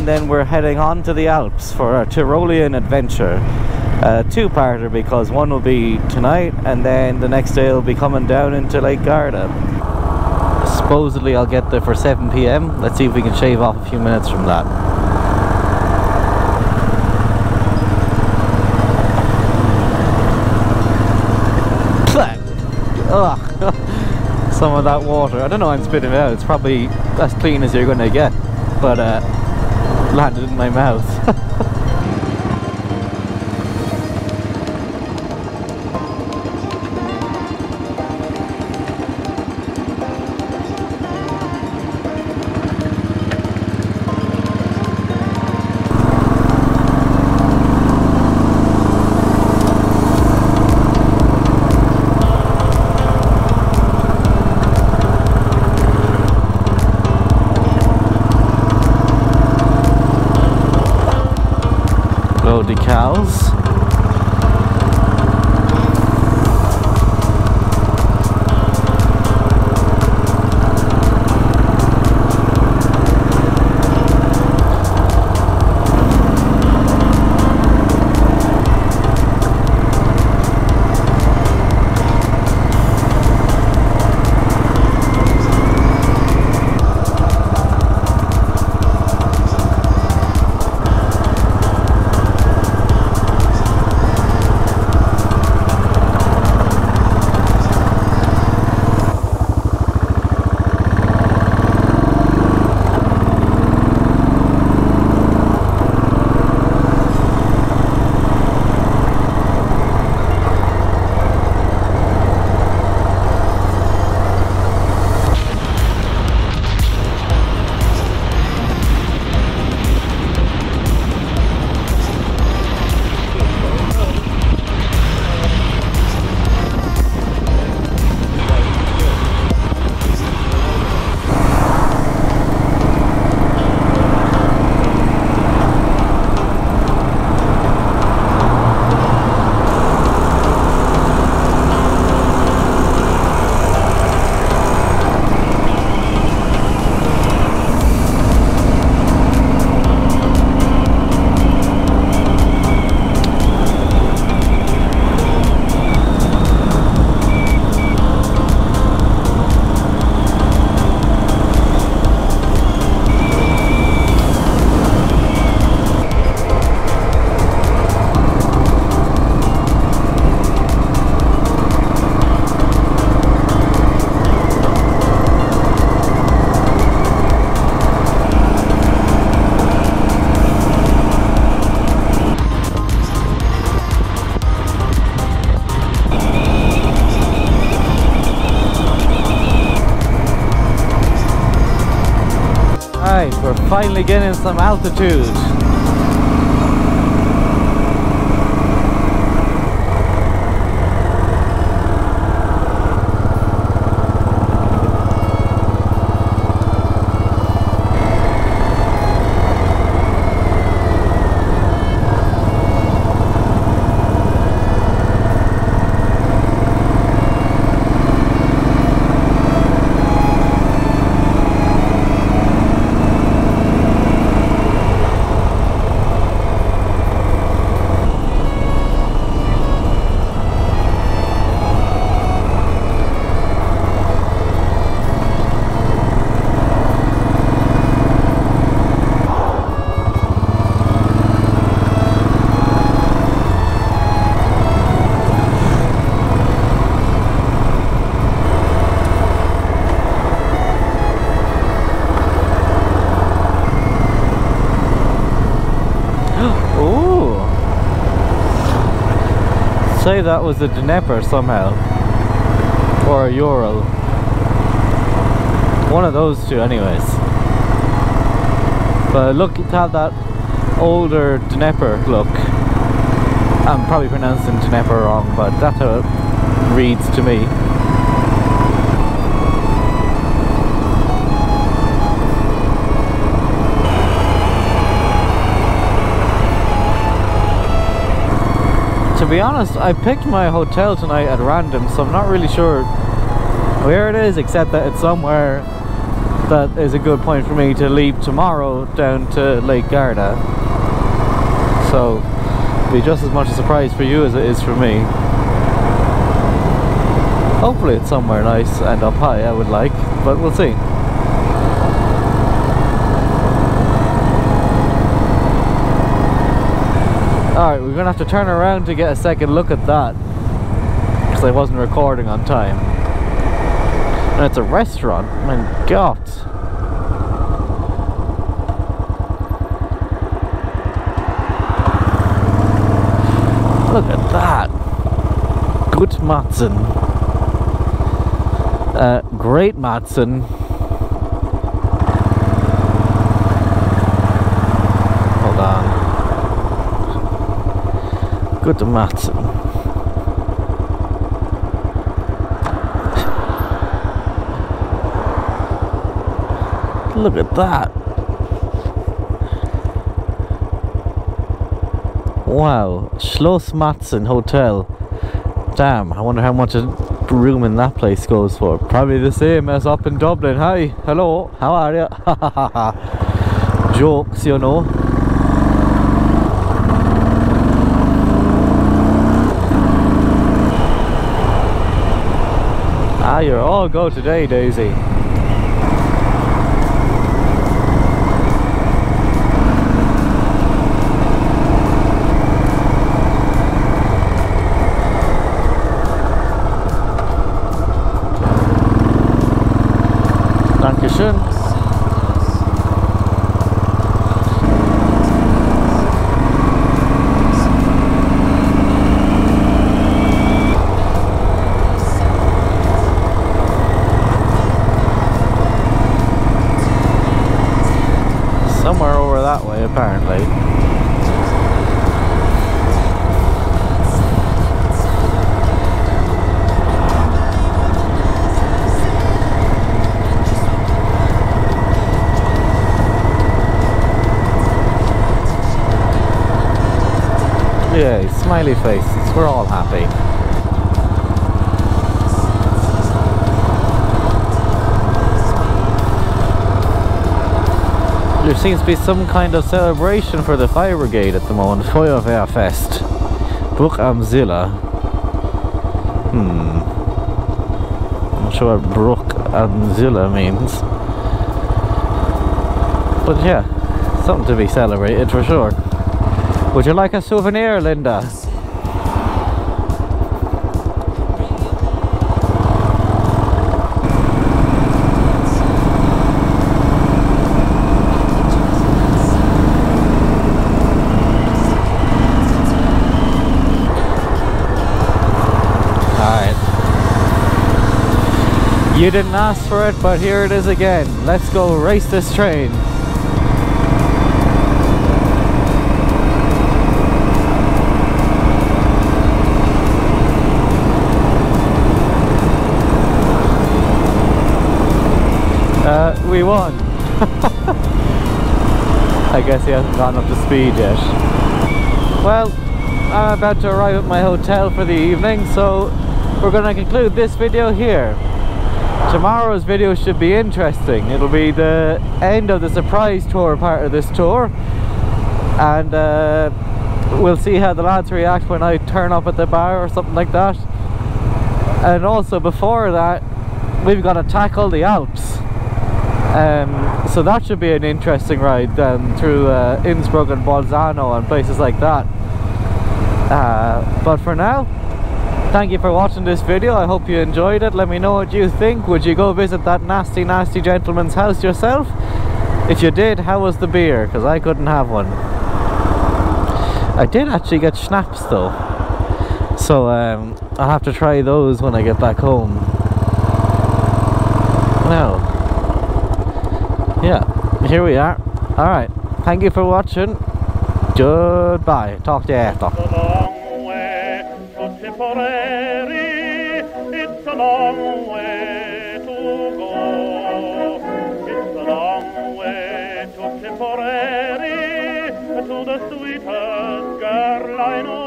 and then we're heading on to the Alps for our Tyrolean adventure. Two-parter, because one will be tonight and then the next day will be coming down into Lake Garda. Supposedly I'll get there for 7 p.m. Let's see if we can shave off a few minutes from that. Ugh. Some of that water, I don't know, I'm spitting it out. It's probably as clean as you're gonna get, but landed in my mouth. Decals. We're finally getting some altitude. Say that was a Dnieper somehow, or a Ural, one of those two anyways. But look, it had that older Dnieper look. I'm probably pronouncing Dnieper wrong, but that's how it reads to me. To be honest, I picked my hotel tonight at random, so I'm not really sure where it is, except that it's somewhere that is a good point for me to leave tomorrow down to Lake Garda. So it'll be just as much a surprise for you as it is for me. Hopefully it's somewhere nice and up high, I would like, but we'll see. Alright, we're gonna have to turn around to get a second look at that, because I wasn't recording on time. And it's a restaurant, my god. Look at that. Good Matzen. Great Matzen. Hold on. Good Matzen. Look at that. Wow. Schloss Matzen Hotel. Damn, I wonder how much a room in that place goes for. Probably the same as up in Dublin. Hi, hello, how are you? Jokes, you know. Ah, you're all go today, Daisy. Dankeschön. Somewhere over that way, apparently. Yeah, smiley faces. We're all happy. There seems to be some kind of celebration for the fire brigade at the moment. Feuerwehrfest. Bruch am Ziller. I'm not sure what Bruch am Ziller means. But yeah, something to be celebrated for sure. Would you like a souvenir, Linda? Alright. You didn't ask for it, but here it is again. Let's go race this train. We won. I guess he hasn't gotten up to speed yet. Well, I'm about to arrive at my hotel for the evening, so we're going to conclude this video here. Tomorrow's video should be interesting. It'll be the end of the surprise tour part of this tour, and we'll see how the lads react when I turn up at the bar or something like that. And also before that, we've got to tackle the Alps. So that should be an interesting ride through Innsbruck and Bolzano and places like that. But for now, thank you for watching this video. I hope you enjoyed it. Let me know what you think. Would you go visit that nasty gentleman's house yourself? If you did, how was the beer? Because I couldn't have one. I did actually get schnapps though, so I'll have to try those when I get back home. Now, yeah, here we are. Alright, thank you for watching. Goodbye. Talk to you after. It's a long way to Tipperary. It's a long way to go. It's a long way to Tipperary, to the sweetest girl I know.